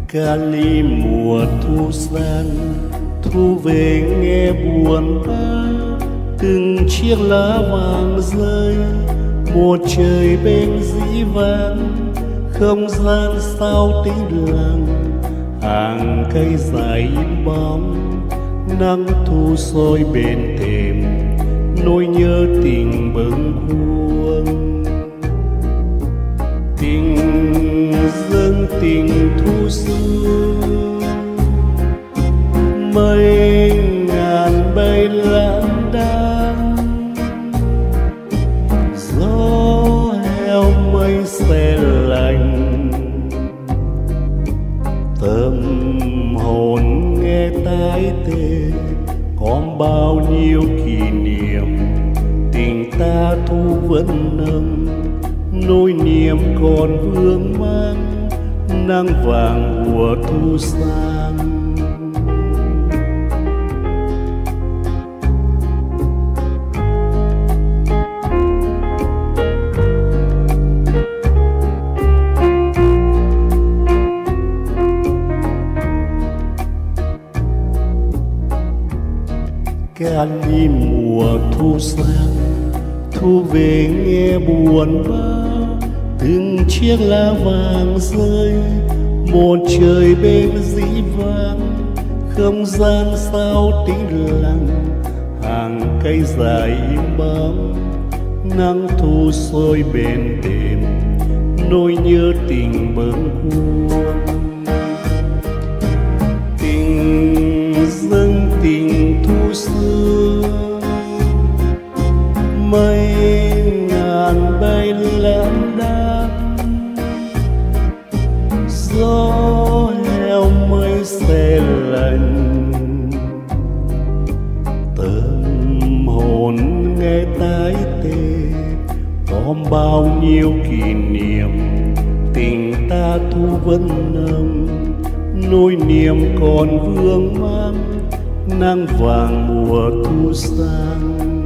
Ca ly mùa thu sang, thu về nghe buồn bã, từng chiếc lá vàng rơi, một trời bên dĩ vãng, không gian sao tĩnh lặng, hàng cây dài im bóng, nắng thu soi bên thềm, nỗi nhớ tình bâng khuâng. Tình dâng tình thu xưa, mây ngàn bay lãng đãng, gió heo mây se lạnh, tâm hồn nghe tái tê, còn bao nhiêu kỷ niệm tình ta thu vẫn nâng, nỗi niềm còn vương mang, nắng vàng mùa thu sang. Ca ly mùa thu sang, thu về nghe buồn bã, từng chiếc lá vàng rơi, một trời bên dĩ vãng, không gian sao tĩnh lặng, hàng cây dài im bóng, nắng thu soi bên đêm, nỗi nhớ tình bâng khuâng. Tình dâng tình thu xưa, mây ngàn bay lãng đãng, gió heo mây se lạnh, tâm hồn nghe tái tê, còn bao nhiêu kỷ niệm tình ta thu vẫn nồng, nỗi niềm còn vương mang, nắng vàng mùa thu sang.